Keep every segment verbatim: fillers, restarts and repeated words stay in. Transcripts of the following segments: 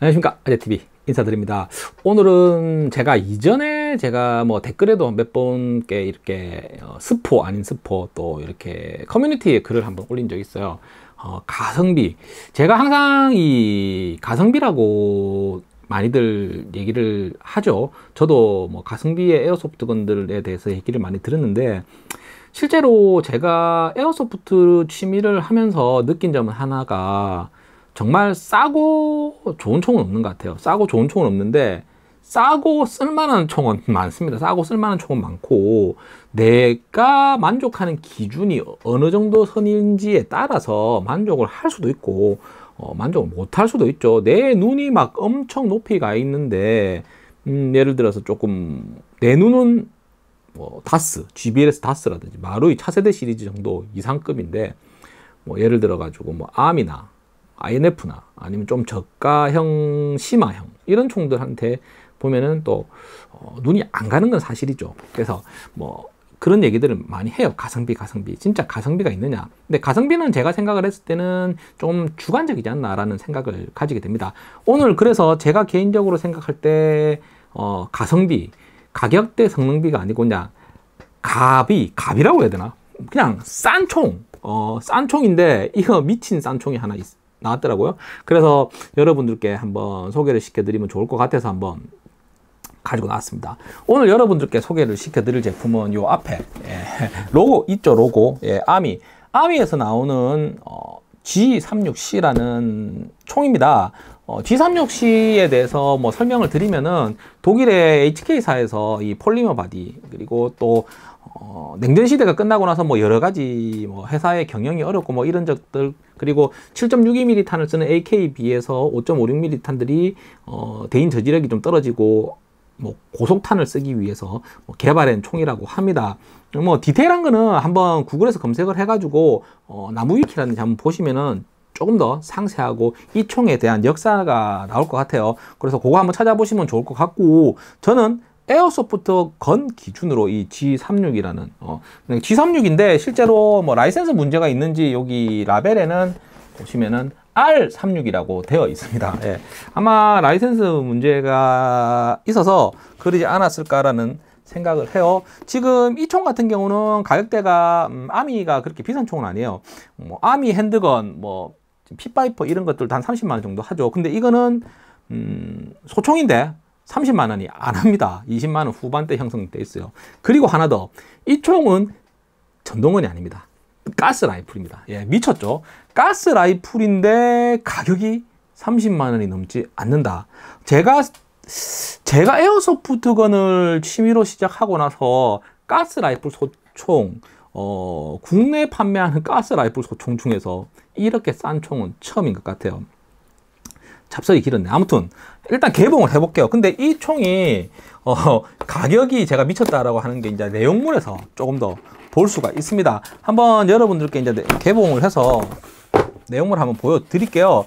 안녕하십니까, 아재티비 인사드립니다. 오늘은 제가 이전에 제가 뭐 댓글에도 몇 분께 이렇게 어, 스포 아닌 스포 또 이렇게 커뮤니티에 글을 한번 올린 적이 있어요. 어, 가성비. 제가 항상 이 가성비라고 많이들 얘기를 하죠. 저도 뭐 가성비의 에어소프트건들에 대해서 얘기를 많이 들었는데, 실제로 제가 에어소프트 취미를 하면서 느낀 점은 하나가, 정말 싸고 좋은 총은 없는 것 같아요. 싸고 좋은 총은 없는데, 싸고 쓸만한 총은 많습니다. 싸고 쓸만한 총은 많고, 내가 만족하는 기준이 어느 정도 선인지에 따라서 만족을 할 수도 있고 어, 만족을 못 할 수도 있죠. 내 눈이 막 엄청 높이 가 있는데, 음, 예를 들어서 조금 내 눈은 뭐 다스, 지비엘에스 다스라든지 마루이 차세대 시리즈 정도 이상급인데, 뭐 예를 들어 가지고 뭐 암이나 아이엔에프나 아니면 좀 저가형, 심화형 이런 총들한테 보면은 또 어, 눈이 안 가는 건 사실이죠. 그래서 뭐 그런 얘기들을 많이 해요. 가성비, 가성비. 진짜 가성비가 있느냐? 근데 가성비는 제가 생각을 했을 때는 좀 주관적이지 않나라는 생각을 가지게 됩니다. 오늘 그래서 제가 개인적으로 생각할 때 어, 가성비, 가격 대 성능비가 아니고 그냥 갑이, 갑이라고 해야 되나? 그냥 싼 총, 어, 싼 총인데 이거 미친 싼 총이 하나 있, 나왔더라고요. 그래서 여러분들께 한번 소개를 시켜드리면 좋을 것 같아서 한번 가지고 나왔습니다. 오늘 여러분들께 소개를 시켜드릴 제품은 요 앞에 예, 로고 있죠. 로고. 예, 아미. 아미에서 나오는 어, 지 삼십육 씨라는 총입니다. 어, 지 삼십육 씨에 대해서 뭐 설명을 드리면은 독일의 에이치케이사에서 이 폴리머 바디, 그리고 또 어, 냉전 시대가 끝나고 나서 뭐 여러 가지 뭐 회사의 경영이 어렵고 뭐 이런 적들, 그리고 칠 점 육이 밀리미터 탄을 쓰는 에이케이에 비해서 오 점 오육 밀리미터 탄들이 어, 대인 저지력이 좀 떨어지고 뭐 고속탄을 쓰기 위해서 뭐 개발한 총이라고 합니다. 뭐 디테일한 거는 한번 구글에서 검색을 해가지고 어, 나무위키라든지 한번 보시면은 조금 더 상세하고 이 총에 대한 역사가 나올 것 같아요. 그래서 그거 한번 찾아보시면 좋을 것 같고, 저는 에어소프트 건 기준으로 이 지 삼십육이라는 어, 지 삼십육인데 실제로 뭐 라이센스 문제가 있는지 여기 라벨에는 보시면은 알 삼십육이라고 되어 있습니다. 예. 아마 라이센스 문제가 있어서 그러지 않았을까라는 생각을 해요. 지금 이 총 같은 경우는 가격대가 음, 아미가 그렇게 비싼 총은 아니에요. 뭐 아미 핸드건, 뭐 핏바이퍼 이런 것들도 한 삼십만 원 정도 하죠. 근데 이거는 음, 소총인데 삼십만 원이 안 합니다. 이십만 원 후반대 형성돼 있어요. 그리고 하나 더, 이 총은 전동건이 아닙니다. 가스 라이플입니다. 예, 미쳤죠? 가스 라이플인데 가격이 삼십만 원이 넘지 않는다. 제가 제가 에어소프트건을 취미로 시작하고 나서 가스 라이플 소총, 어, 국내 판매하는 가스 라이플 소총 중에서 이렇게 싼 총은 처음인 것 같아요. 잡설이 길었네. 아무튼 일단 개봉을 해볼게요. 근데 이 총이 어, 가격이 제가 미쳤다라고 하는 게 이제 내용물에서 조금 더 볼 수가 있습니다. 한번 여러분들께 이제 개봉을 해서 내용물 한번 보여드릴게요.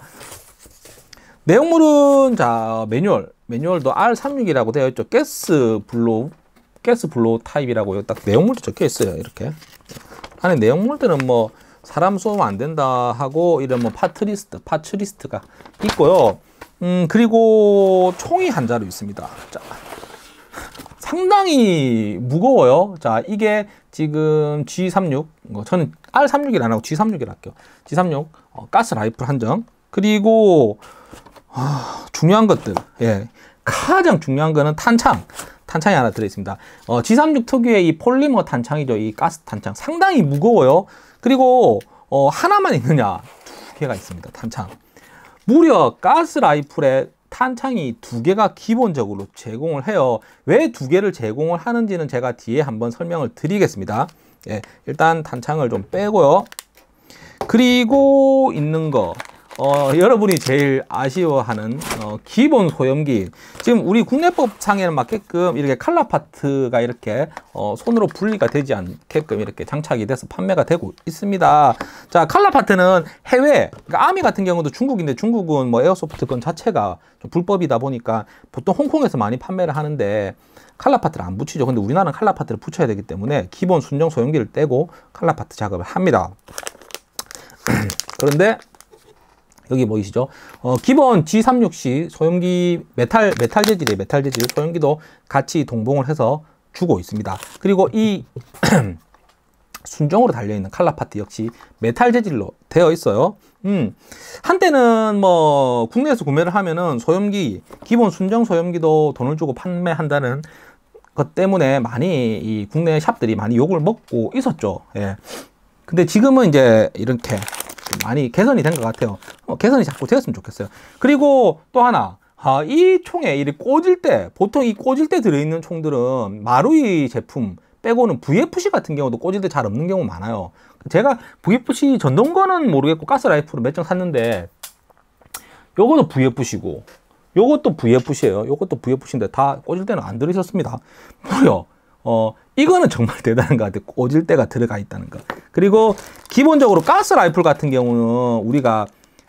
내용물은 자 매뉴얼, 매뉴얼도 알 삼십육이라고 되어 있죠. 가스 블로우, 가스 블로우 타입이라고 딱 내용물도 적혀 있어요. 이렇게 안에 내용물들은 뭐 사람 쏘면 안 된다 하고 이런 뭐 파트리스트, 파츠리스트가 있고요. 음, 그리고 총이 한 자루 있습니다. 자, 상당히 무거워요. 자, 이게 지금 지 삼십육, 저는 알 삼십육이 안 하고 지 삼십육이라 할게요. 지 삼십육 어, 가스 라이플 한정. 그리고 어, 중요한 것들, 예, 가장 중요한 거는 탄창. 탄창이 하나 들어있습니다. 어, 지 삼십육 특유의 이 폴리머 탄창이죠. 이 가스 탄창 상당히 무거워요. 그리고 어, 하나만 있느냐, 두 개가 있습니다. 탄창. 무려 가스 라이플에 탄창이 두 개가 기본적으로 제공을 해요. 왜 두 개를 제공을 하는지는 제가 뒤에 한번 설명을 드리겠습니다. 예, 일단 탄창을 좀 빼고요. 그리고 있는 거, 어, 여러분이 제일 아쉬워하는 어, 기본 소염기. 지금 우리 국내법상에는 맞게끔 이렇게 칼라 파트가 이렇게 어, 손으로 분리가 되지 않게끔 이렇게 장착이 돼서 판매가 되고 있습니다. 자, 칼라 파트는 해외, 그러니까 아미 같은 경우도 중국인데, 중국은 뭐 에어소프트 건 자체가 좀 불법이다 보니까 보통 홍콩에서 많이 판매를 하는데 칼라 파트를 안 붙이죠. 근데 우리나라는 칼라 파트를 붙여야 되기 때문에 기본 순정 소염기를 떼고 칼라 파트 작업을 합니다. 그런데 여기 보이시죠? 어, 기본 지 삼십육 씨 소형기 메탈, 메탈 재질이에요. 메탈 재질 소형기도 같이 동봉을 해서 주고 있습니다. 그리고 이 순정으로 달려있는 칼라 파트 역시 메탈 재질로 되어 있어요. 음, 한때는 뭐 국내에서 구매를 하면은 소형기, 기본 순정 소형기도 돈을 주고 판매한다는 것 때문에 많이 이 국내 샵들이 많이 욕을 먹고 있었죠. 예. 근데 지금은 이제 이렇게 많이 개선이 된 것 같아요. 어, 개선이 자꾸 되었으면 좋겠어요. 그리고 또 하나, 아, 이 총에 이 꽂을 때, 보통 이 꽂을 때 들어있는 총들은 마루이 제품 빼고는 브이에프씨 같은 경우도 꽂을 때 잘 없는 경우 많아요. 제가 브이에프씨 전동 거는 모르겠고 가스 라이프를 몇 장 샀는데 요것도 브이에프씨고 요것도 브이에프씨예요. 요것도 브이에프씨인데 다 꽂을 때는 안 들어있었습니다. 뭐요? 어, 이거는 정말 대단한 것 같아요. 꽂을 때가 들어가 있다는 거. 그리고 기본적으로 가스 라이플 같은 경우는 우리가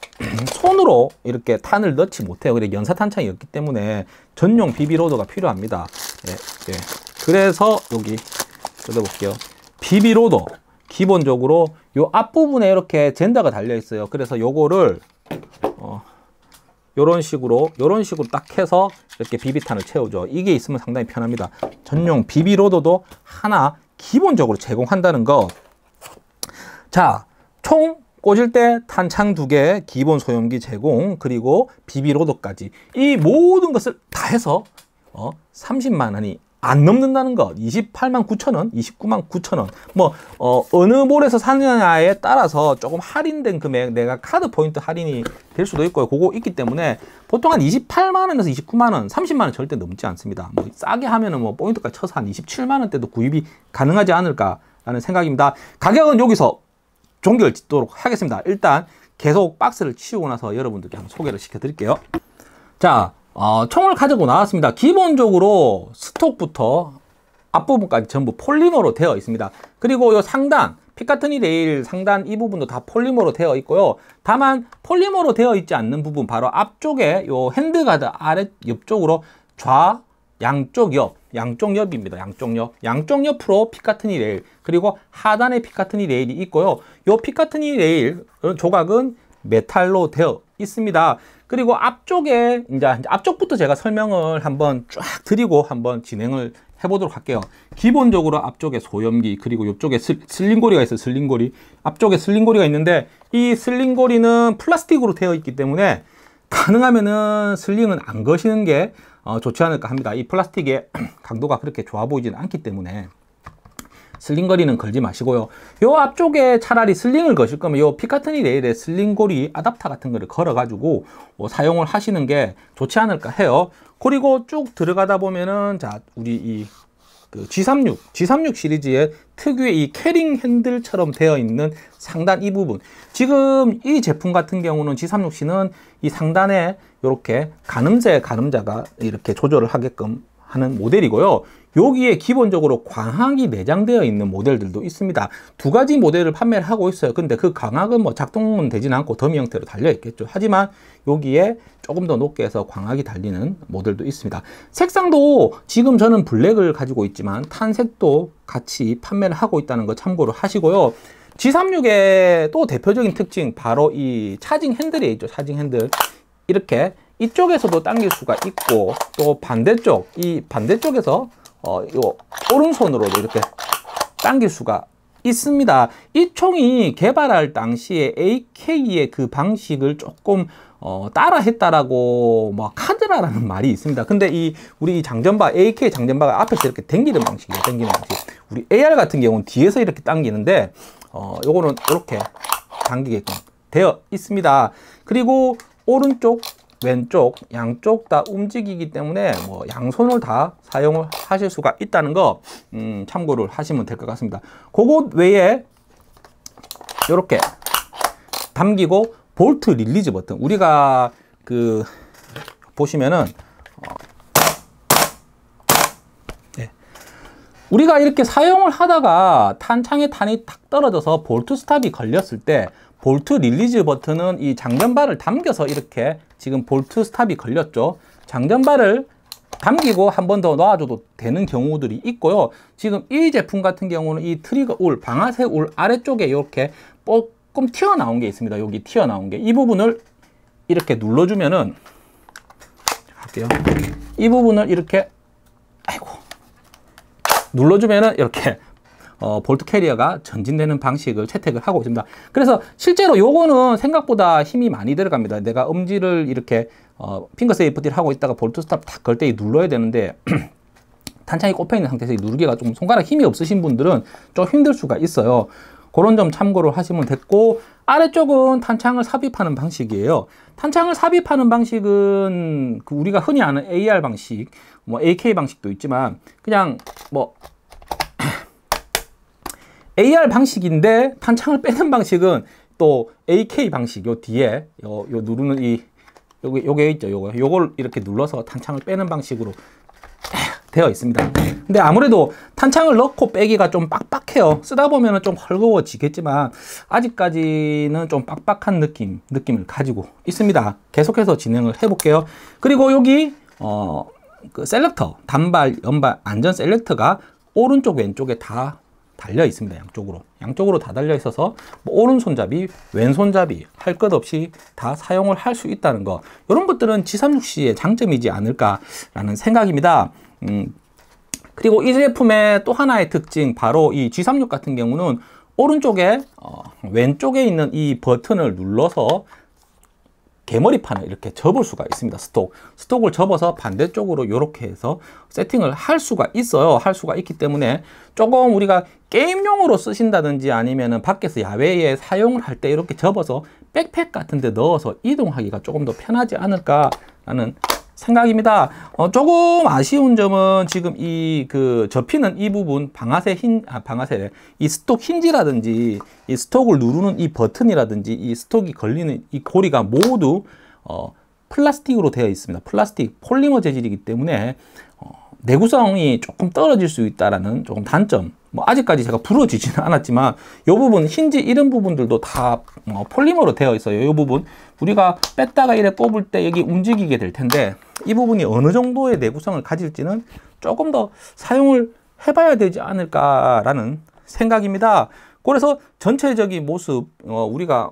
손으로 이렇게 탄을 넣지 못해요. 그래 연사 탄창이 없기 때문에 전용 비비로더가 필요합니다. 예, 예. 그래서 여기 뜯어볼게요. 비비로더 기본적으로 요 앞부분에 이렇게 젠더가 달려 있어요. 그래서 요거를 어, 요런 식으로 요런 식으로 딱 해서 이렇게 비비탄을 채우죠. 이게 있으면 상당히 편합니다. 전용 비비로더도 하나 기본적으로 제공한다는 거. 자, 총 꽂을 때 탄창 두 개, 기본 소형기 제공, 그리고 비비로더까지 이 모든 것을 다 해서 어, 삼십만 원이 안 넘는다는 것. 이십팔만 구천 원, 이십구만 구천 원. 뭐 어, 어느 몰에서 사느냐에 따라서 조금 할인된 금액, 내가 카드 포인트 할인이 될 수도 있고요. 그거 있기 때문에 보통 한 이십팔만 원에서 이십구만 원, 삼십만 원 절대 넘지 않습니다. 뭐 싸게 하면은 뭐 포인트까지 쳐서 한 이십칠만 원대도 구입이 가능하지 않을까라는 생각입니다. 가격은 여기서 종결 짓도록 하겠습니다. 일단 계속 박스를 치우고 나서 여러분들께 한번 소개를 시켜드릴게요. 자, 어, 총을 가지고 나왔습니다. 기본적으로 스톡부터 앞부분까지 전부 폴리머로 되어 있습니다. 그리고 요 상단, 피카트니 레일 상단 이 부분도 다 폴리머로 되어 있고요. 다만 폴리머로 되어 있지 않는 부분, 바로 앞쪽에 요 핸드가드 아래 옆쪽으로 좌, 양쪽 옆, 양쪽 옆입니다. 양쪽 옆. 양쪽 옆으로 피카트니 레일, 그리고 하단에 피카트니 레일이 있고요. 요 피카트니 레일 조각은 메탈로 되어 있습니다. 그리고 앞쪽에 이제 앞쪽부터 제가 설명을 한번 쫙 드리고 한번 진행을 해보도록 할게요. 기본적으로 앞쪽에 소염기, 그리고 이쪽에 슬링고리가 있어요. 슬링고리. 앞쪽에 슬링고리가 있는데 이 슬링고리는 플라스틱으로 되어 있기 때문에 가능하면은 슬링은 안 거시는 게 어, 좋지 않을까 합니다. 이 플라스틱의 강도가 그렇게 좋아 보이지는 않기 때문에 슬링거리는 걸지 마시고요. 요 앞쪽에 차라리 슬링을 거실 거면 요 피카트니 레일에 슬링고리 아답터 같은 거를 걸어 가지고 어, 사용을 하시는 게 좋지 않을까 해요. 그리고 쭉 들어가다 보면은 자, 우리 이 그 지 삼십육, 지 삼십육 시리즈의 특유의 이 캐링 핸들처럼 되어 있는 상단 이 부분. 지금 이 제품 같은 경우는 지 삼십육 씨는 이 상단에 이렇게 가늠제 가늠자가 이렇게 조절을 하게끔 하는 모델이고요. 여기에 기본적으로 광학이 내장되어 있는 모델들도 있습니다. 두 가지 모델을 판매를 하고 있어요. 근데 그 광학은 뭐 작동은 되진 않고 더미 형태로 달려 있겠죠. 하지만 여기에 조금 더 높게 해서 광학이 달리는 모델도 있습니다. 색상도 지금 저는 블랙을 가지고 있지만 탄색도 같이 판매를 하고 있다는 거 참고로 하시고요. 지 삼십육의 또 대표적인 특징, 바로 이 차징 핸들이 있죠. 차징 핸들. 이렇게 이쪽에서도 당길 수가 있고, 또 반대쪽, 이 반대쪽에서 어, 요 오른손으로도 이렇게 당길 수가 있습니다. 이 총이 개발할 당시에 에이케이의 그 방식을 조금 어, 따라 했다라고 뭐 카드라라는 말이 있습니다. 근데 이 우리 이 장전바, 에이케이 장전바가 앞에서 이렇게 당기는 방식이에요. 당기는 방식. 우리 에이알 같은 경우는 뒤에서 이렇게 당기는데 어, 요거는 이렇게 당기게끔 되어 있습니다. 그리고 오른쪽, 왼쪽, 양쪽 다 움직이기 때문에 뭐 양손을 다 사용을 하실 수가 있다는 거 음, 참고를 하시면 될 것 같습니다. 그것 외에 이렇게 담기고 볼트 릴리즈 버튼, 우리가 그 보시면은 어, 네. 우리가 이렇게 사용을 하다가 탄창에 탄이 탁 떨어져서 볼트 스탑이 걸렸을 때 볼트 릴리즈 버튼은 이 장전바를 당겨서 이렇게 지금 볼트 스탑이 걸렸죠. 장전바를 당기고 한 번 더 놔줘도 되는 경우들이 있고요. 지금 이 제품 같은 경우는 이 트리거 울, 방아쇠 울 아래쪽에 이렇게 조금 튀어나온 게 있습니다. 여기 튀어나온 게, 이 부분을 이렇게 눌러주면은, 할게요. 이 부분을 이렇게, 아이고, 눌러주면은 이렇게 어, 볼트 캐리어가 전진되는 방식을 채택을 하고 있습니다. 그래서 실제로 요거는 생각보다 힘이 많이 들어갑니다. 내가 엄지를 이렇게 어, 핑거 세이프티를 하고 있다가 볼트 스탑 탁 걸 때 눌러야 되는데 탄창이 꼽혀 있는 상태에서 누르기가 좀 손가락 힘이 없으신 분들은 좀 힘들 수가 있어요. 그런 점 참고를 하시면 됐고, 아래쪽은 탄창을 삽입하는 방식이에요. 탄창을 삽입하는 방식은 그 우리가 흔히 아는 에이알 방식, 뭐 에이케이 방식도 있지만 그냥 뭐 에이알 방식인데 탄창을 빼는 방식은 또 에이케이 방식, 요 뒤에 요, 요 누르는 이 요게 요게 있죠. 요거 요걸 이렇게 눌러서 탄창을 빼는 방식으로 되어 있습니다. 근데 아무래도 탄창을 넣고 빼기가 좀 빡빡해요. 쓰다 보면은 좀 헐거워지겠지만 아직까지는 좀 빡빡한 느낌 느낌을 가지고 있습니다. 계속해서 진행을 해볼게요. 그리고 여기 어 그 셀렉터, 단발, 연발, 안전 셀렉터가 오른쪽 왼쪽에 다 달려 있습니다. 양쪽으로 양쪽으로 다 달려 있어서 뭐 오른손잡이, 왼손잡이 할 것 없이 다 사용을 할 수 있다는 거, 이런 것들은 지 삼십육 씨의 장점이지 않을까라는 생각입니다. 음, 그리고 이 제품의 또 하나의 특징, 바로 이 지 삼십육 같은 경우는 오른쪽에 어, 왼쪽에 있는 이 버튼을 눌러서 개머리판을 이렇게 접을 수가 있습니다. 스톡. 스톡을 접어서 반대쪽으로 이렇게 해서 세팅을 할 수가 있어요. 할 수가 있기 때문에 조금 우리가 게임용으로 쓰신다든지 아니면은 밖에서 야외에 사용을 할 때 이렇게 접어서 백팩 같은 데 넣어서 이동하기가 조금 더 편하지 않을까라는 생각입니다. 어, 조금 아쉬운 점은 지금 이 그 접히는 이 부분, 방아쇠 힌, 아, 방아쇠, 이 스톡 힌지라든지 이 스톡을 누르는 이 버튼이라든지 이 스톡이 걸리는 이 고리가 모두 어, 플라스틱으로 되어 있습니다. 플라스틱, 폴리머 재질이기 때문에 어, 내구성이 조금 떨어질 수 있다라는 조금 단점. 뭐 아직까지 제가 부러지지는 않았지만 이 부분, 힌지 이런 부분들도 다 어, 폴리머로 되어 있어요. 이 부분 우리가 뺐다가 이래 뽑을 때 여기 움직이게 될 텐데 이 부분이 어느 정도의 내구성을 가질지는 조금 더 사용을 해봐야 되지 않을까라는 생각입니다. 그래서 전체적인 모습, 어, 우리가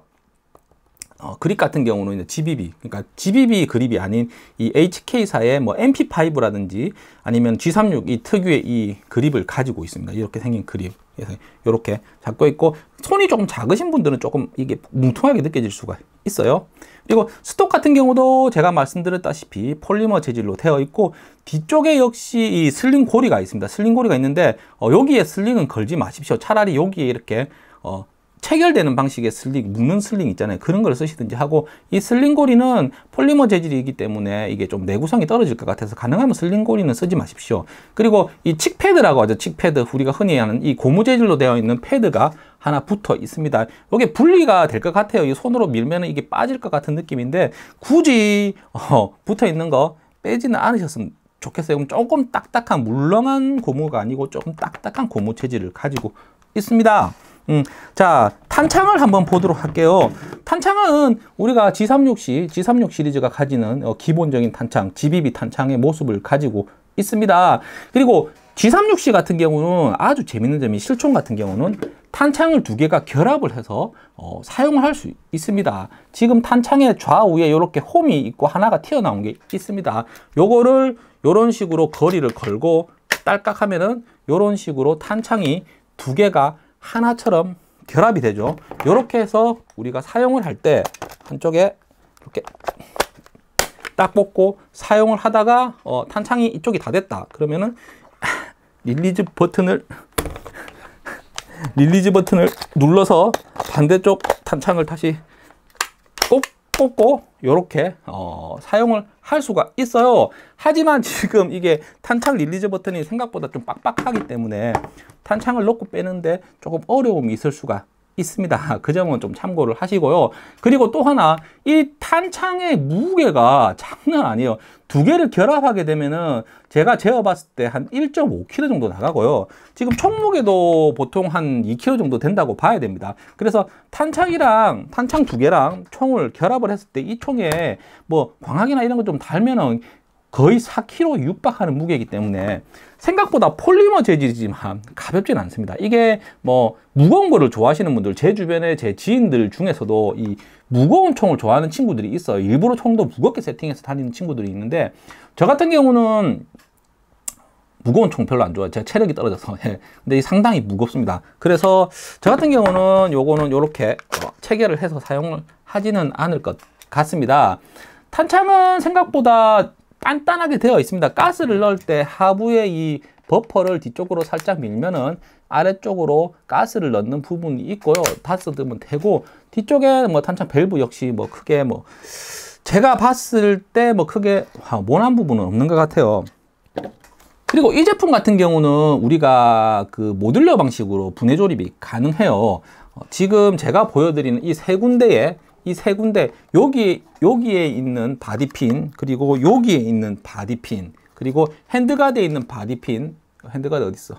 어, 그립 같은 경우는 지비비, 그러니까 지비비 그립이 아닌 이 에이치케이사의 뭐 엠피 파이브라든지 아니면 지 삼십육 이 특유의 이 그립을 가지고 있습니다. 이렇게 생긴 그립. 그래서 이렇게 잡고 있고, 손이 조금 작으신 분들은 조금 이게 뭉퉁하게 느껴질 수가 있어요. 그리고 스톡 같은 경우도 제가 말씀드렸다시피 폴리머 재질로 되어 있고, 뒤쪽에 역시 이 슬링 고리가 있습니다. 슬링 고리가 있는데 어, 여기에 슬링은 걸지 마십시오. 차라리 여기에 이렇게 어, 체결되는 방식의 슬링, 묶는 슬링 있잖아요. 그런 걸 쓰시든지 하고, 이 슬링 고리는 폴리머 재질이기 때문에 이게 좀 내구성이 떨어질 것 같아서 가능하면 슬링 고리는 쓰지 마십시오. 그리고 이 칙 패드라고 하죠. 칙 패드, 우리가 흔히 하는 이 고무 재질로 되어 있는 패드가 하나 붙어 있습니다. 이게 분리가 될 것 같아요. 이 손으로 밀면 이게 빠질 것 같은 느낌인데 굳이 어, 붙어 있는 거 빼지는 않으셨으면 좋겠어요. 그럼 조금 딱딱한, 물렁한 고무가 아니고 조금 딱딱한 고무 재질을 가지고 있습니다. 음, 자, 탄창을 한번 보도록 할게요. 탄창은 우리가 지 삼십육 시, 지 삼십육 시리즈가 가지는 어, 기본적인 탄창, 지비비 탄창의 모습을 가지고 있습니다. 그리고 지 삼십육 시 같은 경우는 아주 재밌는 점이, 실총 같은 경우는 탄창을 두 개가 결합을 해서 어, 사용을 할 수 있습니다. 지금 탄창의 좌우에 이렇게 홈이 있고 하나가 튀어나온 게 있습니다. 요거를 요런 식으로 거리를 걸고 딸깍 하면은 요런 식으로 탄창이 두 개가 하나처럼 결합이 되죠. 이렇게 해서 우리가 사용을 할 때 한쪽에 이렇게 딱 뽑고 사용을 하다가 어, 탄창이 이쪽이 다 됐다 그러면은 릴리즈 버튼을 릴리즈 버튼을 눌러서 반대쪽 탄창을 다시 꼭 뽑고 이렇게 어, 사용을 할 수가 있어요. 하지만 지금 이게 탄창 릴리즈 버튼이 생각보다 좀 빡빡하기 때문에 탄창을 넣고 빼는데 조금 어려움이 있을 수가 있습니다. 그 점은 좀 참고를 하시고요. 그리고 또 하나, 이 탄창의 무게가 장난 아니에요. 두 개를 결합하게 되면은 제가 재어봤을 때 한 일 점 오 킬로그램 정도 나가고요. 지금 총무게도 보통 한 이 킬로그램 정도 된다고 봐야 됩니다. 그래서 탄창이랑 탄창 두 개랑 총을 결합을 했을 때 이 총에 뭐 광학이나 이런 거 좀 달면은 거의 사 킬로그램에 육박하는 무게이기 때문에 생각보다 폴리머 재질이지만 가볍진 않습니다. 이게 뭐 무거운 거를 좋아하시는 분들, 제 주변에 제 지인들 중에서도 이 무거운 총을 좋아하는 친구들이 있어요. 일부러 총도 무겁게 세팅해서 다니는 친구들이 있는데, 저 같은 경우는 무거운 총 별로 안 좋아해요. 제가 체력이 떨어져서. 근데 상당히 무겁습니다. 그래서 저 같은 경우는 요거는 요렇게 체결을 해서 사용을 하지는 않을 것 같습니다. 탄창은 생각보다 단단하게 되어 있습니다. 가스를 넣을 때 하부에 이 버퍼를 뒤쪽으로 살짝 밀면은 아래쪽으로 가스를 넣는 부분이 있고요. 닫아 두면 되고, 뒤쪽에 뭐 탄창 밸브 역시 뭐 크게 뭐 제가 봤을 때 뭐 크게 모난 부분은 없는 것 같아요. 그리고 이 제품 같은 경우는 우리가 그 모듈러 방식으로 분해 조립이 가능해요. 지금 제가 보여드리는 이 세 군데에 이 세 군데, 여기 여기에 있는 바디핀, 그리고 여기에 있는 바디핀, 그리고 핸드가드에 있는 바디핀, 핸드가드 어디 있어?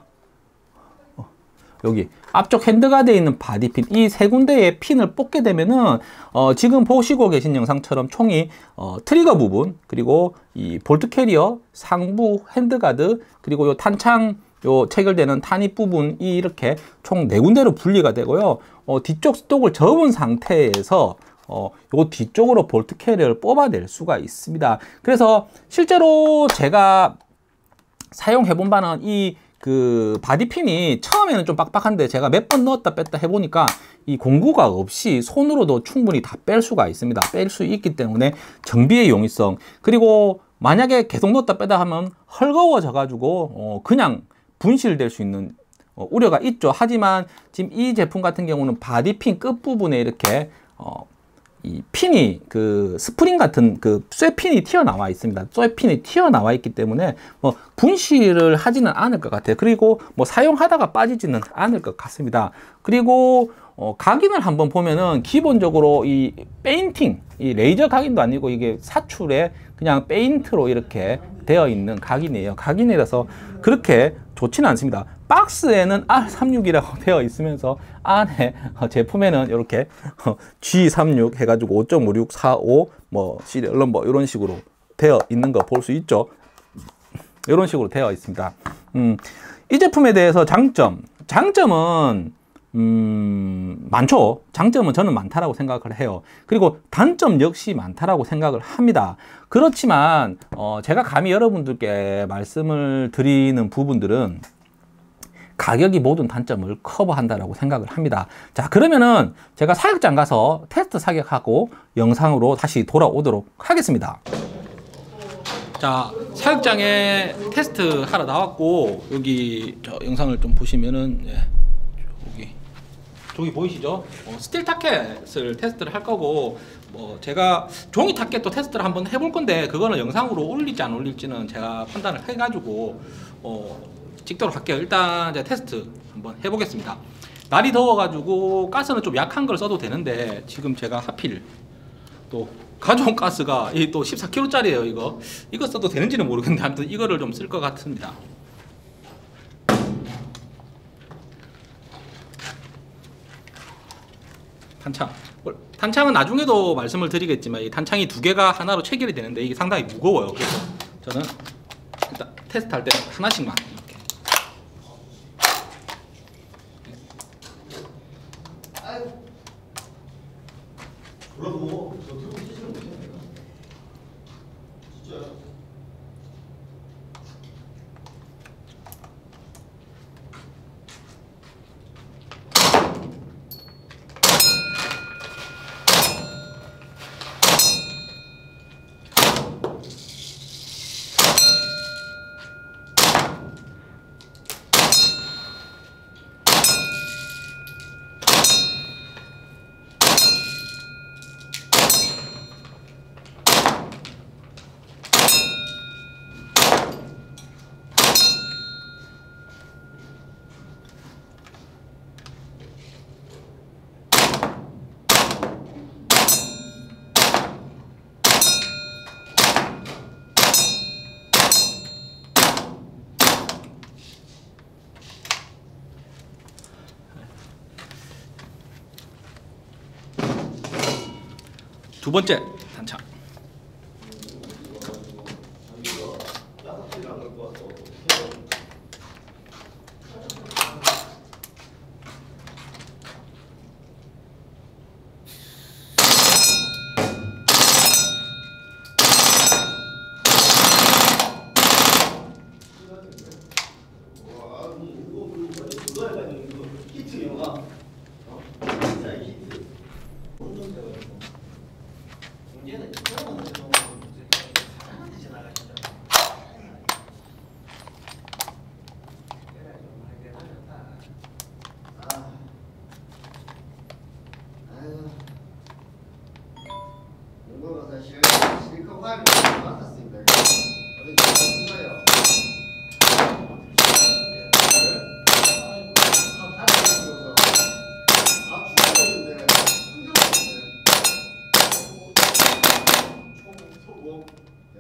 어, 여기 앞쪽 핸드가드에 있는 바디핀, 이 세 군데의 핀을 뽑게 되면은 어, 지금 보시고 계신 영상처럼 총이 어, 트리거 부분, 그리고 이 볼트 캐리어, 상부 핸드가드, 그리고 요 탄창 요 체결되는 탄입 부분이 이렇게 총 네 군데로 분리가 되고요. 어, 뒤쪽 스톡을 접은 상태에서 어, 요 뒤쪽으로 볼트 캐리어를 뽑아낼 수가 있습니다. 그래서 실제로 제가 사용해 본 바는 이 그 바디핀이 처음에는 좀 빡빡한데 제가 몇 번 넣었다 뺐다 해보니까 이 공구가 없이 손으로도 충분히 다 뺄 수가 있습니다. 뺄 수 있기 때문에 정비의 용이성, 그리고 만약에 계속 넣었다 빼다 하면 헐거워져 가지고 어, 그냥 분실될 수 있는 어, 우려가 있죠. 하지만 지금 이 제품 같은 경우는 바디핀 끝부분에 이렇게 어, 이 핀이 그 스프링 같은 그 쇠핀이 튀어나와 있습니다. 쇠핀이 튀어나와 있기 때문에 뭐 분실을 하지는 않을 것 같아요. 그리고 뭐 사용하다가 빠지지는 않을 것 같습니다. 그리고 어, 각인을 한번 보면은 기본적으로 이 페인팅, 이 레이저 각인도 아니고 이게 사출에 그냥 페인트로 이렇게 되어 있는 각인이에요. 각인이라서 그렇게 좋지는 않습니다. 박스에는 알 삼십육이라고 되어 있으면서 안에 제품에는 이렇게 지 삼십육 해가지고 오 점 오육 사오 뭐 시리얼 넘버 이런 식으로 되어 있는 거 볼 수 있죠. 이런 식으로 되어 있습니다. 음, 이 제품에 대해서 장점, 장점은 음, 많죠. 장점은 저는 많다라고 생각을 해요. 그리고 단점 역시 많다라고 생각을 합니다. 그렇지만 어, 제가 감히 여러분들께 말씀을 드리는 부분들은 가격이 모든 단점을 커버한다라고 생각을 합니다. 자, 그러면은 제가 사격장 가서 테스트 사격하고 영상으로 다시 돌아오도록 하겠습니다. 자, 사격장에 테스트 하러 나왔고, 여기 저 영상을 좀 보시면은 예, 여기 저기 보이시죠? 어, 스틸 타켓을 테스트를 할 거고, 뭐 제가 종이 타켓도 테스트를 한번 해볼 건데 그거는 영상으로 올릴지 안 올릴지는 제가 판단을 해가지고 어, 찍도록 할게요. 일단 제가 테스트 한번 해보겠습니다. 날이 더워가지고 가스는 좀 약한 걸 써도 되는데 지금 제가 하필 또 가져온 가스가 이 또 십사 킬로그램짜리예요. 이거 이거 써도 되는지는 모르겠는데 아무튼 이거를 좀 쓸 것 같습니다. 탄창. 탄창은 나중에도 말씀을 드리겠지만 이 탄창이 두 개가 하나로 체결이 되는데 이게 상당히 무거워요. 그래서 저는 일단 테스트할 때 하나씩만 이렇게. 그러고 저 들고 치시는 거죠? 진짜. 두 번째 탄창.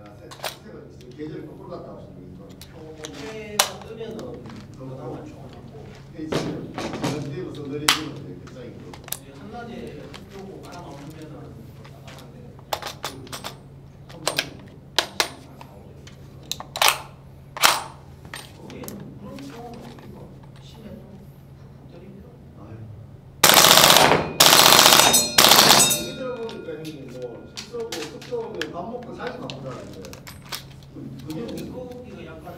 계절이 거꾸로 갔다 오시는 거죠. 해가 뜨면은 그거다 맞죠. 페이스를 뒤에서 내리시면 돼요. 끝장이고. 한낮에 펴고 바람 안 불면은 따뜻한데. 밥 먹고 자기 바쁘다는데 그게 이거 약간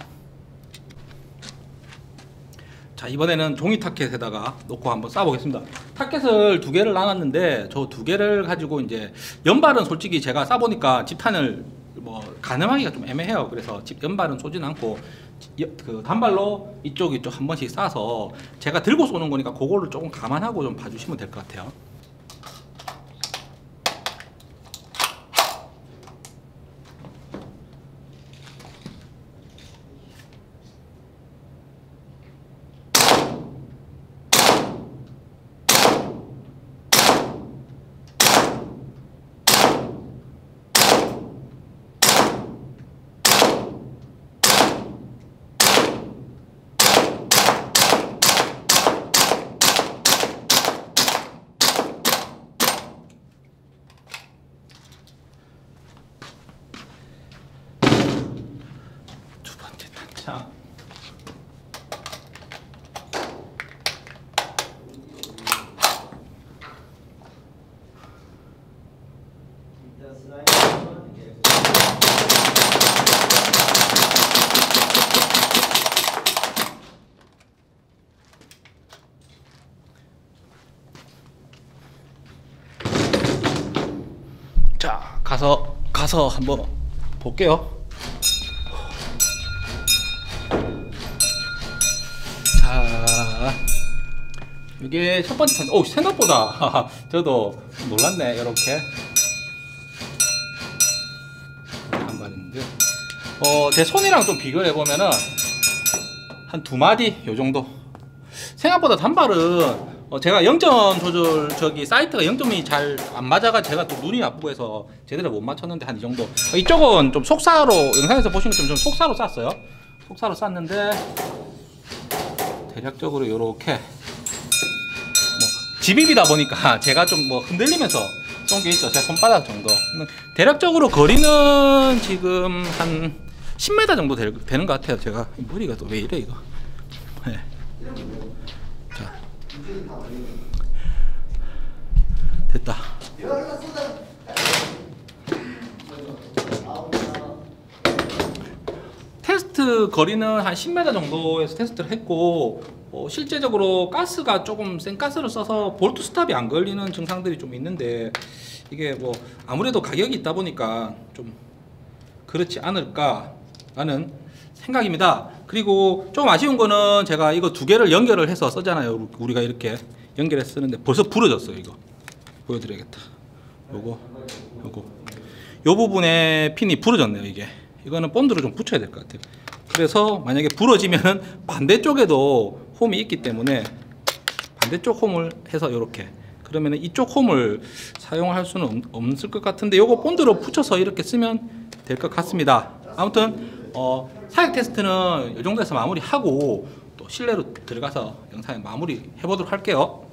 자, 이번에는 종이 타켓에다가 놓고 한번 쏴보겠습니다. 타켓을 두 개를 나눴는데 저 두 개를 가지고 이제 연발은 솔직히 제가 쏴보니까 집탄을 뭐 가늠하기가 좀 애매해요. 그래서 집 연발은 쏘진 않고 그 단발로 이쪽 이쪽 한 번씩 쏴서 제가 들고 쏘는 거니까 그거를 조금 감안하고 좀 봐주시면 될 것 같아요. 자, 자, 가서 가서 한번 볼게요. 자, 이게 첫 번째 판. 오, 생각보다 저도 놀랐네. 이렇게 한 발인데, 어, 제 손이랑 좀 비교해 보면은 한 두 마디 요 정도. 생각보다 단발은 어, 제가 영 점 조절 저기 사이트가 영 점이 잘 안 맞아가 제가 또 눈이 아프고 해서 제대로 못 맞췄는데 한 이 정도. 어, 이쪽은 좀 속사로, 영상에서 보시는 것처럼 좀 속사로 쐈어요. 속사로 쐈는데 대략적으로 요렇게 뭐 지비비다 보니까 제가 좀 뭐 흔들리면서 쏜 게 있죠. 제 손바닥 정도. 대략적으로 거리는 지금 한 십 미터 정도 될, 되는 것 같아요. 제가 머리가 또 왜 이래 이거. 네. 자, 됐다. 테스트 거리는 한 십 미터 정도에서 테스트를 했고, 어, 실제적으로 가스가 조금 센 가스를 써서 볼트 스탑이 안 걸리는 증상들이 좀 있는데, 이게 뭐 아무래도 가격이 있다 보니까 좀 그렇지 않을까라는 생각입니다. 그리고 좀 아쉬운 거는 제가 이거 두 개를 연결을 해서 쓰잖아요. 우리가 이렇게 연결해서 쓰는데 벌써 부러졌어요. 이거 보여드려야겠다. 요거 요거 요 부분에 핀이 부러졌네요. 이게 이거는 본드를 좀 붙여야 될 것 같아요. 그래서 만약에 부러지면은 반대쪽에도 홈이 있기 때문에 반대쪽 홈을 해서 이렇게, 그러면은 이쪽 홈을 사용할 수는 없을 것 같은데 요거 본드로 붙여서 이렇게 쓰면 될 것 같습니다. 아무튼 어, 사격 테스트는 이 정도에서 마무리하고 또 실내로 들어가서 영상에 마무리 해보도록 할게요.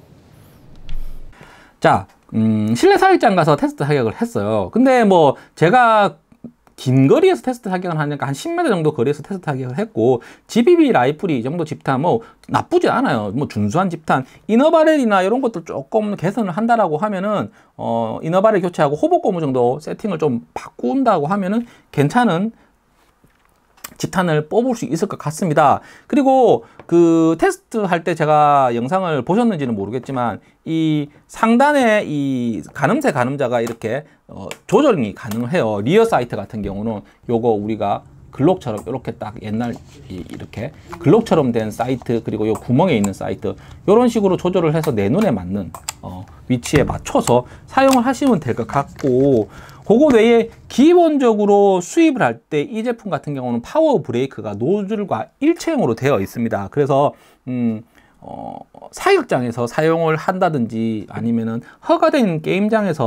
자, 음, 실내 사격장 가서 테스트 사격을 했어요. 근데 뭐 제가 긴 거리에서 테스트 사격을 하니까 한 십 미터 정도 거리에서 테스트 사격을 했고, 지비비 라이플이 이 정도 집탄 뭐 나쁘지 않아요. 뭐 준수한 집탄. 이너바렐이나 이런 것들 조금 개선을 한다라고 하면은 어, 이너바렐 교체하고 호복 고무 정도 세팅을 좀 바꾼다고 하면은 괜찮은 집탄을 뽑을 수 있을 것 같습니다. 그리고 그 테스트 할 때 제가 영상을 보셨는지는 모르겠지만 이 상단에 이 가늠쇠 가늠자가 이렇게 어 조절이 가능해요. 리어 사이트 같은 경우는 요거 우리가 글록처럼 이렇게 딱 옛날 이렇게 글록처럼 된 사이트, 그리고 요 구멍에 있는 사이트, 요런 식으로 조절을 해서 내 눈에 맞는 어 위치에 맞춰서 사용을 하시면 될 것 같고, 그거 외에 기본적으로 수입을 할 때 이 제품 같은 경우는 파워 브레이크가 노즐과 일체형으로 되어 있습니다. 그래서 음, 어, 사격장에서 사용을 한다든지 아니면은 허가된 게임장에서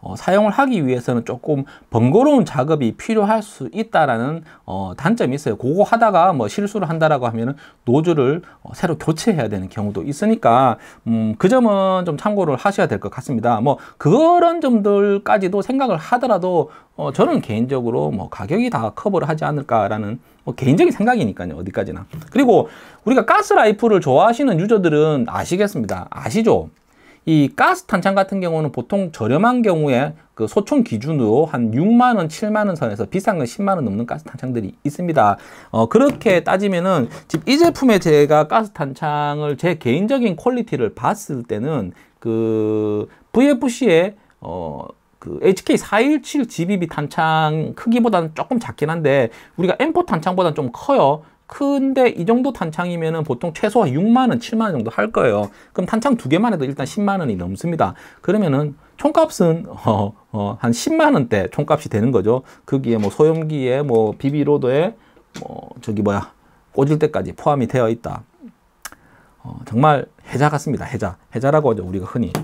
어, 사용을 하기 위해서는 조금 번거로운 작업이 필요할 수 있다라는 어, 단점이 있어요. 그거 하다가 뭐 실수를 한다라고 하면은 노즐을 어, 새로 교체해야 되는 경우도 있으니까 음, 그 점은 좀 참고를 하셔야 될 것 같습니다. 뭐 그런 점들까지도 생각을 하더라도 어, 저는 개인적으로 뭐 가격이 다 커버를 하지 않을까라는 뭐 개인적인 생각이니까요. 어디까지나. 그리고 우리가 가스 라이플을 좋아하시는 유저들은 아시겠습니다. 아시죠? 이 가스 탄창 같은 경우는 보통 저렴한 경우에 그 소총 기준으로 한 육만 원, 칠만 원 선에서 비싼 건 십만 원 넘는 가스 탄창들이 있습니다. 어, 그렇게 따지면은 지금 이 제품에 제가 가스 탄창을 제 개인적인 퀄리티를 봤을 때는 그 브이에프씨의 어, 그 에이치케이 사일칠 지비비 탄창 크기보다는 조금 작긴 한데 우리가 엠 사 탄창보다는 좀 커요. 큰데 이 정도 탄창이면은 보통 최소 육만 원, 칠만 원 정도 할 거예요. 그럼 탄창 두 개만 해도 일단 십만 원이 넘습니다. 그러면은 총값은 어, 어, 한 십만 원대 총값이 되는 거죠. 거기에 뭐 소염기에 뭐 비비로드에 뭐 저기 뭐야 꽂을 때까지 포함이 되어 있다. 어, 정말 해자 같습니다. 해자. 해자라고 하죠. 우리가 흔히.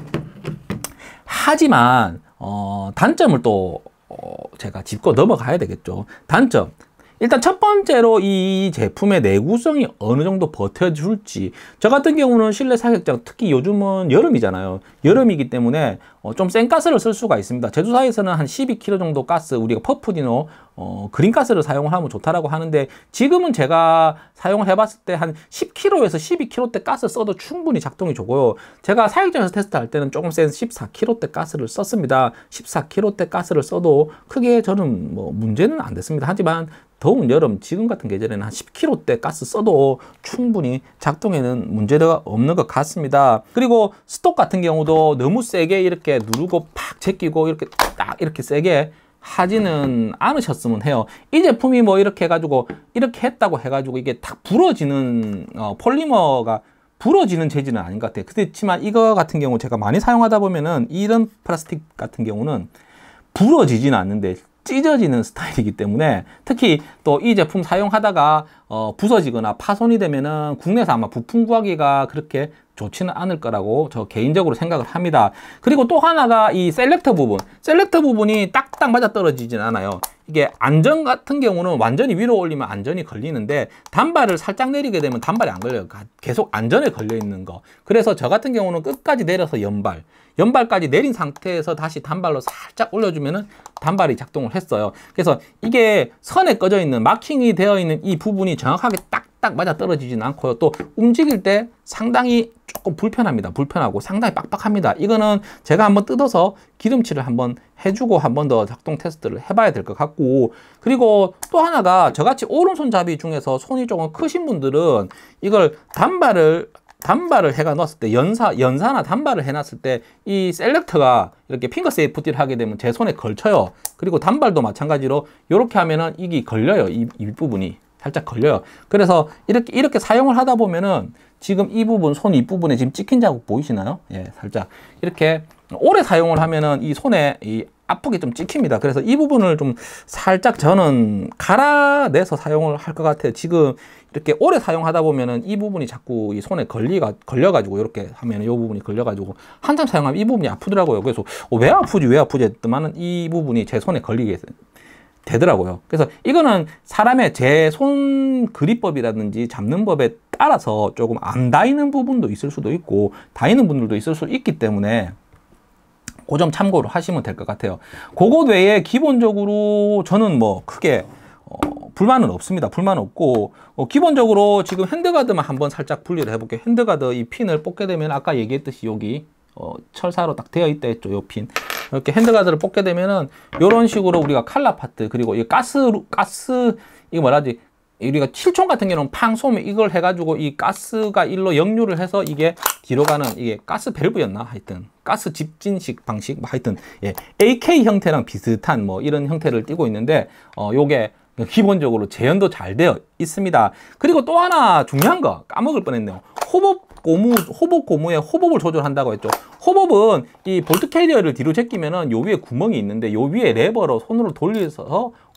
하지만 어, 단점을 또 어, 제가 짚고 넘어가야 되겠죠. 단점. 일단 첫 번째로 이 제품의 내구성이 어느 정도 버텨줄지. 저 같은 경우는 실내 사격장, 특히 요즘은 여름이잖아요. 여름이기 때문에 어, 좀 센 가스를 쓸 수가 있습니다. 제조사에서는 한 십이 킬로그램 정도 가스, 우리가 퍼프디노 어, 그린가스를 사용을 하면 좋다라고 하는데 지금은 제가 사용을 해봤을 때 한 십 킬로그램에서 십이 킬로그램대 가스 써도 충분히 작동이 좋고요. 제가 사격장에서 테스트할 때는 조금 센 십사 킬로그램대 가스를 썼습니다. 십사 킬로그램대 가스를 써도 크게 저는 뭐 문제는 안 됐습니다. 하지만 더운 여름, 지금 같은 계절에는 한 십 킬로그램대 가스 써도 충분히 작동에는 문제가 없는 것 같습니다. 그리고 스톡 같은 경우도 너무 세게 이렇게 누르고 팍 제끼고 이렇게 딱 이렇게 세게 하지는 않으셨으면 해요. 이 제품이 뭐 이렇게 해가지고 이렇게 했다고 해가지고 이게 탁 부러지는 어, 폴리머가 부러지는 재질은 아닌 것 같아요. 그렇지만 이거 같은 경우 제가 많이 사용하다 보면은 이런 플라스틱 같은 경우는 부러지지는 않는데 찢어지는 스타일이기 때문에 특히 또 이 제품 사용하다가 어, 부서지거나 파손이 되면은 국내에서 아마 부품 구하기가 그렇게 좋지는 않을 거라고 저 개인적으로 생각을 합니다. 그리고 또 하나가 이 셀렉터 부분. 셀렉터 부분이 딱딱 맞아 떨어지진 않아요. 이게 안전 같은 경우는 완전히 위로 올리면 안전이 걸리는데 단발을 살짝 내리게 되면 단발이 안 걸려요. 계속 안전에 걸려 있는 거. 그래서 저 같은 경우는 끝까지 내려서 연발. 연발까지 내린 상태에서 다시 단발로 살짝 올려주면은 단발이 작동을 했어요. 그래서 이게 선에 꺼져 있는 마킹이 되어 있는 이 부분이 정확하게 딱딱 맞아 떨어지진 않고요. 또 움직일 때 상당히 조금 불편합니다. 불편하고 상당히 빡빡합니다. 이거는 제가 한번 뜯어서 기름칠을 한번 해주고 한 번 더 작동 테스트를 해봐야 될 것 같고, 그리고 또 하나가 저같이 오른손잡이 중에서 손이 조금 크신 분들은 이걸 단발을 단발을 해가 넣었을 때 연사, 연사나 단발을 해놨을 때 이 셀렉터가 이렇게 핑거 세이프티를 하게 되면 제 손에 걸쳐요. 그리고 단발도 마찬가지로 이렇게 하면은 이게 걸려요. 이, 이 부분이 살짝 걸려요. 그래서 이렇게 이렇게 사용을 하다 보면은 지금 이 부분, 손 이 부분에 지금 찍힌 자국 보이시나요? 예, 살짝 이렇게 오래 사용을 하면은 이 손에 이 아프게 좀 찍힙니다. 그래서 이 부분을 좀 살짝 저는 갈아내서 사용을 할 것 같아요. 지금 이렇게 오래 사용하다 보면은 이 부분이 자꾸 이 손에 걸리가, 걸려가지고 이렇게 하면 이 부분이 걸려가지고 한참 사용하면 이 부분이 아프더라고요. 그래서 어, 왜 아프지, 왜 아프지 했더만은 이 부분이 제 손에 걸리게 되더라고요. 그래서 이거는 사람의 제 손 그립법이라든지 잡는 법에 따라서 조금 안 닿이는 부분도 있을 수도 있고 닿이는 분들도 있을 수 있기 때문에 그 점 참고로 하시면 될 것 같아요. 그것 외에 기본적으로 저는 뭐 크게 어, 불만은 없습니다. 불만 없고 어, 기본적으로 지금 핸드가드만 한번 살짝 분리를 해볼게요. 핸드가드 이 핀을 뽑게 되면 아까 얘기했듯이 여기 어, 철사로 딱 되어 있다 했죠. 요 핀. 이렇게 핸드가드를 뽑게 되면은 이런 식으로 우리가 칼라 파트, 그리고 이 가스 가스 이거 뭐라지? 우리가 칠총 같은 경우는 팡 쏘면 이걸 해가지고 이 가스가 일로 역류를 해서 이게 뒤로 가는 이게 가스 밸브였나? 하여튼 가스 집진식 방식 뭐 하여튼 예, 에이케이 형태랑 비슷한 뭐 이런 형태를 띠고 있는데 어 요게 기본적으로 재현도 잘 되어 있습니다. 그리고 또 하나 중요한 거 까먹을 뻔했네요. 호법 고무, 호법 고무의 호법을 조절한다고 했죠. 호법은 이 볼트 캐리어를 뒤로 제끼면은 요 위에 구멍이 있는데 요 위에 레버로 손으로 돌려서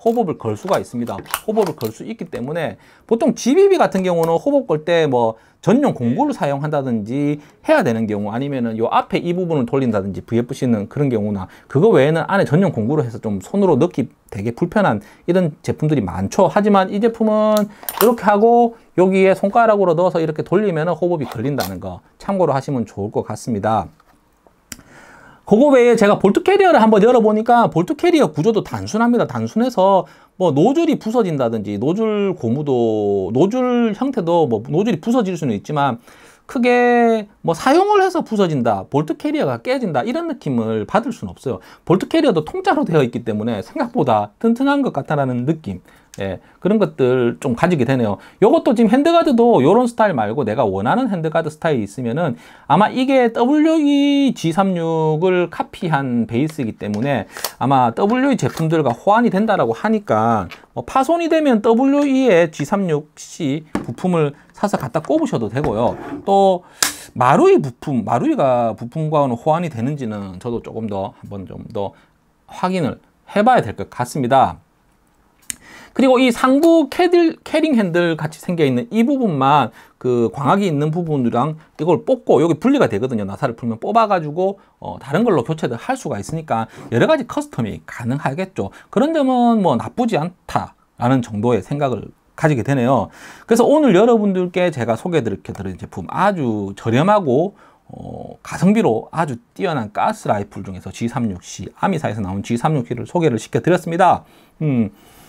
호법을 걸 수가 있습니다. 호법을 걸 수 있기 때문에 보통 지비비 같은 경우는 호법 걸 때 뭐 전용 공구를 사용한다든지 해야 되는 경우, 아니면은 요 앞에 이 부분을 돌린다든지 브이에프씨는 그런 경우나, 그거 외에는 안에 전용 공구로 해서 좀 손으로 넣기 되게 불편한 이런 제품들이 많죠. 하지만 이 제품은 이렇게 하고 여기에 손가락으로 넣어서 이렇게 돌리면 호법이 걸린다는 거 참고로 하시면 좋을 것 같습니다. 그거 외에 제가 볼트 캐리어를 한번 열어보니까 볼트 캐리어 구조도 단순합니다. 단순해서 뭐 노즐이 부서진다든지 노즐 고무도, 노즐 형태도 뭐 노즐이 부서질 수는 있지만 크게 뭐 사용을 해서 부서진다, 볼트 캐리어가 깨진다 이런 느낌을 받을 수는 없어요. 볼트 캐리어도 통짜로 되어 있기 때문에 생각보다 튼튼한 것 같다라는 느낌, 예, 그런 것들 좀 가지게 되네요. 요것도 지금 핸드가드도 요런 스타일 말고 내가 원하는 핸드가드 스타일이 있으면은 아마 이게 더블유이 지 삼십육을 카피한 베이스이기 때문에 아마 더블유이 제품들과 호환이 된다라고 하니까 뭐 파손이 되면 더블유이의 지 삼십육 씨 부품을 사서 갖다 꼽으셔도 되고요. 또 마루이 부품, 마루이가 부품과는 호환이 되는지는 저도 조금 더 한번 좀 더 확인을 해봐야 될 것 같습니다. 그리고 이 상부 캐들, 캐링 핸들 같이 생겨 있는 이 부분만 그 광학이 있는 부분이랑 이걸 뽑고 여기 분리가 되거든요. 나사를 풀면 뽑아가지고 어, 다른 걸로 교체를 할 수가 있으니까 여러 가지 커스텀이 가능하겠죠. 그런 점은 뭐 나쁘지 않다라는 정도의 생각을 가지게 되네요. 그래서 오늘 여러분들께 제가 소개해드릴 제품, 아주 저렴하고 어, 가성비로 아주 뛰어난 가스 라이플 중에서 지 삼십육 씨, 아미사에서 나온 지 삼십육 씨를 소개를 시켜드렸습니다. 음.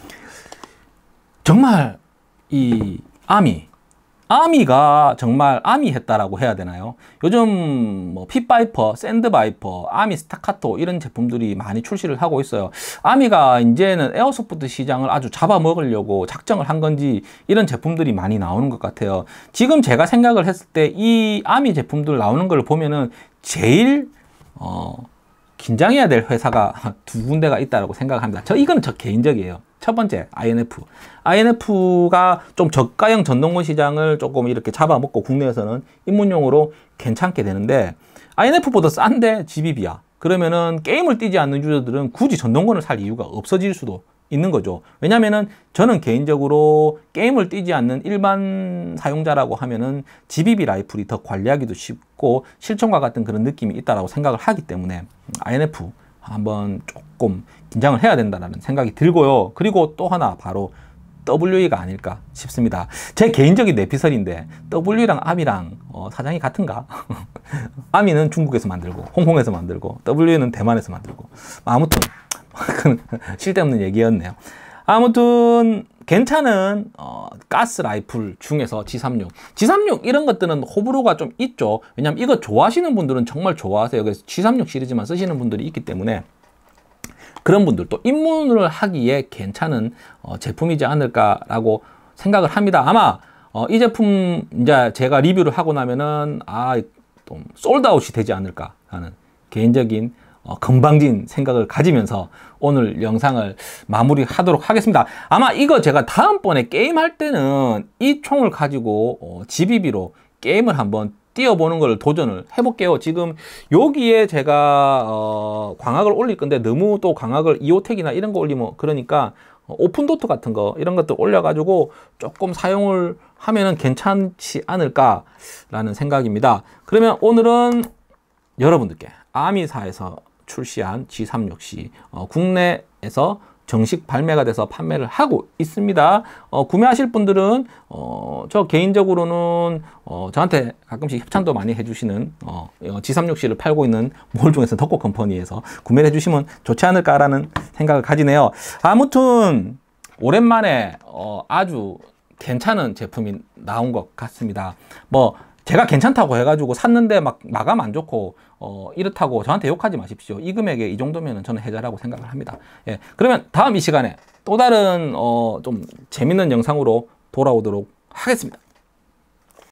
정말 이 아미, 아미가 정말 아미 했다라고 해야 되나요? 요즘 뭐 핏바이퍼, 샌드바이퍼, 아미 스타카토 이런 제품들이 많이 출시를 하고 있어요. 아미가 이제는 에어소프트 시장을 아주 잡아먹으려고 작정을 한 건지 이런 제품들이 많이 나오는 것 같아요. 지금 제가 생각을 했을 때 이 아미 제품들 나오는 걸 보면은 제일 어, 긴장해야 될 회사가 두 군데가 있다고 생각합니다. 저 이거는 저 개인적이에요. 첫 번째, 아이엔에프. 아이엔에프가 좀 저가형 전동건 시장을 조금 이렇게 잡아먹고 국내에서는 입문용으로 괜찮게 되는데, 아이엔에프보다 싼데 지비비야. 그러면은 게임을 뛰지 않는 유저들은 굳이 전동건을 살 이유가 없어질 수도 있는 거죠. 왜냐면은 저는 개인적으로 게임을 뛰지 않는 일반 사용자라고 하면은 지비비 라이플이 더 관리하기도 쉽고 실총과 같은 그런 느낌이 있다고 생각을 하기 때문에 아이엔에프 한번 조금 긴장을 해야 된다는 생각이 들고요. 그리고 또 하나 바로 더블유이가 아닐까 싶습니다. 제 개인적인 내피설인데 더블유이랑 아미랑 어, 사장이 같은가? 아미는 중국에서 만들고 홍콩에서 만들고 더블유이는 대만에서 만들고, 아무튼 쓸데없는 얘기였네요. 아무튼 괜찮은 어, 가스 라이플 중에서 지 삼십육, 지 삼십육 이런 것들은 호불호가 좀 있죠. 왜냐면 이거 좋아하시는 분들은 정말 좋아하세요. 그래서 지 삼십육 시리즈만 쓰시는 분들이 있기 때문에 그런 분들 또 입문을 하기에 괜찮은 어, 제품이지 않을까라고 생각을 합니다. 아마 어, 이 제품 이제 제가 리뷰를 하고 나면은 아, 좀 솔드아웃이 되지 않을까 하는 개인적인 어, 건방진 생각을 가지면서 오늘 영상을 마무리하도록 하겠습니다. 아마 이거 제가 다음번에 게임할 때는 이 총을 가지고 어, 지비비로 게임을 한번 띄워보는 걸 도전을 해볼게요. 지금 여기에 제가 어, 광학을 올릴 건데 너무 또 광학을 이오텍이나 이런 거 올리면 그러니까 어, 오픈도트 같은 거 이런 것들 올려가지고 조금 사용을 하면은 괜찮지 않을까라는 생각입니다. 그러면 오늘은 여러분들께 아미사에서 출시한 지 삼십육 씨 어, 국내에서 정식 발매가 돼서 판매를 하고 있습니다. 어, 구매하실 분들은 어, 저 개인적으로는 어, 저한테 가끔씩 협찬도 많이 해주시는 어, 지 삼십육 씨를 팔고 있는 몰 중에서 덕고 컴퍼니에서 구매를 해주시면 좋지 않을까라는 생각을 가지네요. 아무튼 오랜만에 어, 아주 괜찮은 제품이 나온 것 같습니다. 뭐 제가 괜찮다고 해가지고 샀는데 막 마감 안 좋고 어, 이렇다고 저한테 욕하지 마십시오. 이 금액에 이 정도면 저는 해자라고 생각을 합니다. 예, 그러면 다음 이 시간에 또 다른 어, 좀 재밌는 영상으로 돌아오도록 하겠습니다.